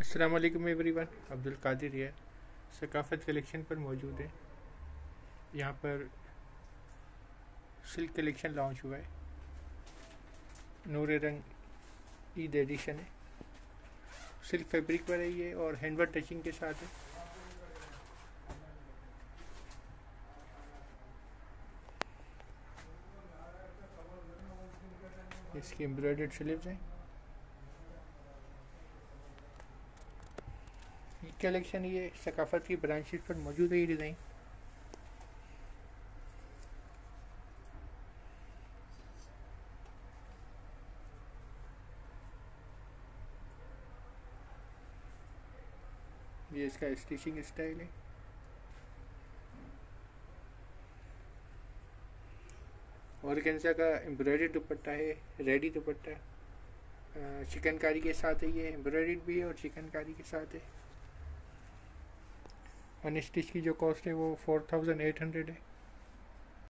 अस्सलाम वालेकुम एवरीवन, अब्दुल कादिर है। सकाफ़त कलेक्शन पर मौजूद है। यहाँ पर सिल्क कलेक्शन लॉन्च हुआ है। नूर रंग ईद एडिशन है। सिल्क फैब्रिक पर है ये और हैंडवर्क टचिंग के साथ है। इसकी एम्ब्रॉयडर्ड स्लीव्स हैं। कलेक्शन ये सकाफ़त की ब्रांचेस पर मौजूद है। ये डिज़ाइन ये इसका स्टिचिंग स्टाइल है। ऑर्गेन्जा का एम्ब्रॉयडर्ड दुपट्टा है, रेडी दुपट्टा चिकनकारी के साथ है। ये एम्ब्रॉयडर्ड भी है और चिकनकारी के साथ है। अनस्टिच की जो कॉस्ट है वो 4800 है।